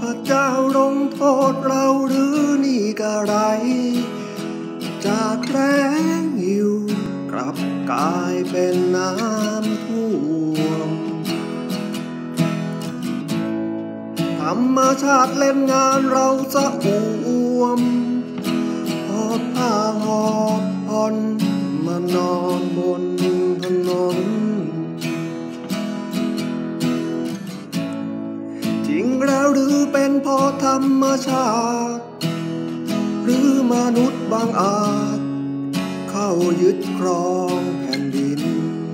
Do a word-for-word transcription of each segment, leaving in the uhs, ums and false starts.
ระเจ้าลงโทษเราหรือนี่กะไรจากแรงอยู่กลับกลายเป็นน้ำท่วมธรรมชาติเล่นงานเราสะอ่วมหอบผ้าหอบผ่อนมานอนบนถนนจริงแล้วหรือเป็นเพราะธรรมชาติหรือมนุษย์บางอาจเข้ายึดครองแผ่นดิน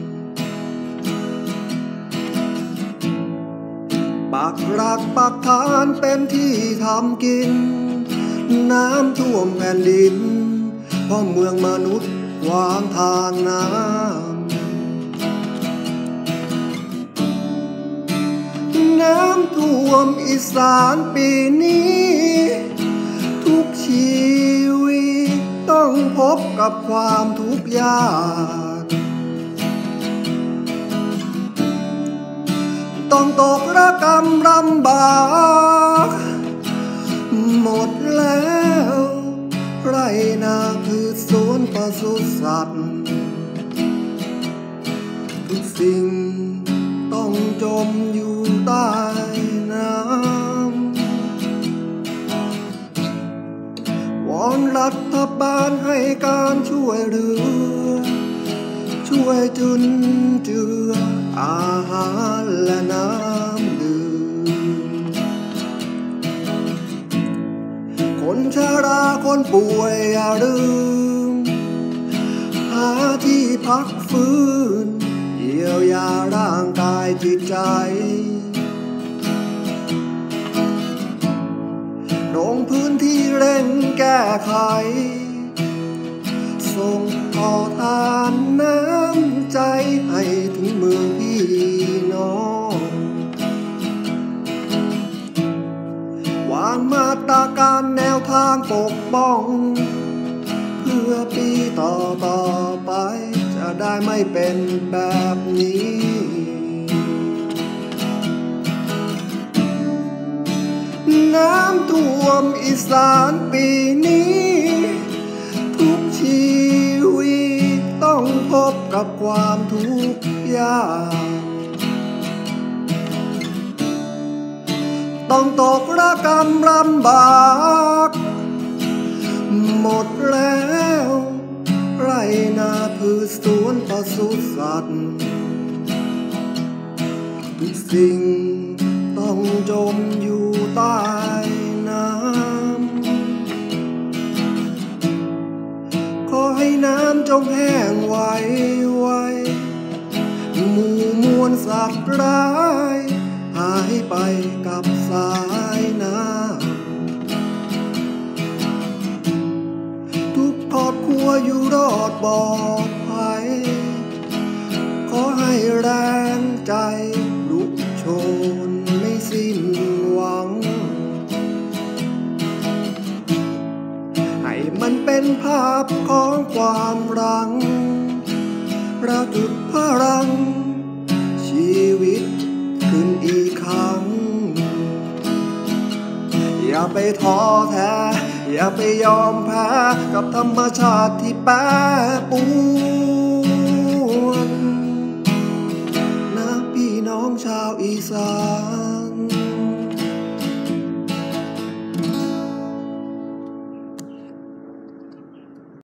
ปักหลักปักฐานเป็นที่ทำกินน้ำท่วมแผ่นดินเพราะเมืองมนุษย์วางทางน้ำน้ำท่วมอีสานปีนี้ทุกชีวิตต้องพบกับความทุกข์ยากต้องตกระกำลำบากหมดแล้วไรนาคือสวนปศุสัตว์ทุกสิ่งต้องจมอยู่ใต้น้ำวอนรัฐบาลให้การช่วยเหลือช่วยจุนเจืออาหารและน้ำดื่มคนชราคนป่วยอย่าลืมหาที่พักฟื้นเยียวยาร่างกายจิตใจลงพื้นที่เร่งแก้ไขส่งต่อทานน้ำใจให้ถึงเมืองพี่น้องวางมาตรการแนวทางปกป้องเพื่อปีต่อต่อไปจะได้ไม่เป็นแบบนี้น้ำท่วมอีสานปีนี้ทุกชีวิตต้องพบกับความทุกข์ยากต้องตกระกำลำบากหมดแล้วไรนาพืชสวนปศุสัตว์ทุกสิ่งต้องจมอยู่ใต้น้ำขอให้น้ำจงแห้งไวไวหมู่มวลสัตว์ร้ายหายไปกับสายน้ำทุกครอบครัวอยู่รอดปลอดภัยขอให้แรงใจลุกโชนไม่สิ้นหวังให้มันเป็นภาพของความรังระทึกพลังชีวิตขึ้นอีกครั้งอย่าไปท้อแท้อย่าไปยอมแพ้กับธรรมชาติที่แปรปรวนนะพี่น้องชาวอีสาน